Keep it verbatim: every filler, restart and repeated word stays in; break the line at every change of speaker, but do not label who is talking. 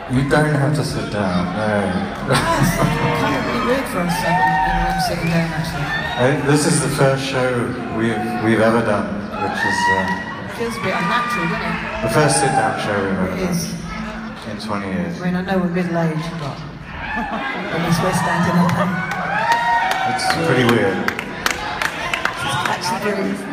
You don't have to sit down, no.
It's kind of really weird for us, so, you know, I'm sitting down actually.
I, this is the first show we've, we've ever done, which is uh,
It feels a bit unnatural, doesn't it?
the first sit-down show we've ever
It
done
is.
in twenty years.
I mean, I know we're middle-aged, but at least we're standing up and
It's pretty weird.
catch the breeze.